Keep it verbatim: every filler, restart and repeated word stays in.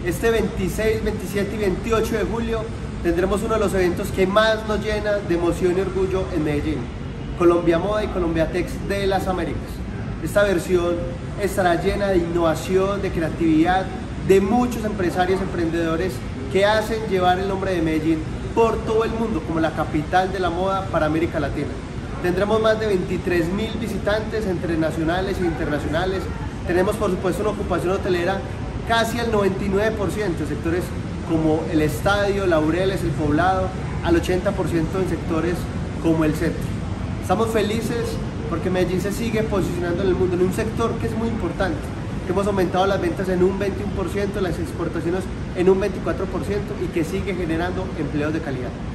Este veintiséis, veintisiete y veintiocho de julio tendremos uno de los eventos que más nos llena de emoción y orgullo en Medellín, Colombia Moda y Colombia Tex de las Américas. Esta versión estará llena de innovación, de creatividad, de muchos empresarios, emprendedores que hacen llevar el nombre de Medellín por todo el mundo como la capital de la moda para América Latina. Tendremos más de veintitrés mil visitantes entre nacionales e internacionales. Tenemos por supuesto una ocupación hotelera casi al noventa y nueve por ciento, sectores como el Estadio, Laureles, el Poblado, al ochenta por ciento en sectores como el centro. Estamos felices porque Medellín se sigue posicionando en el mundo en un sector que es muy importante. Hemos aumentado las ventas en un veintiuno por ciento, las exportaciones en un veinticuatro por ciento y que sigue generando empleos de calidad.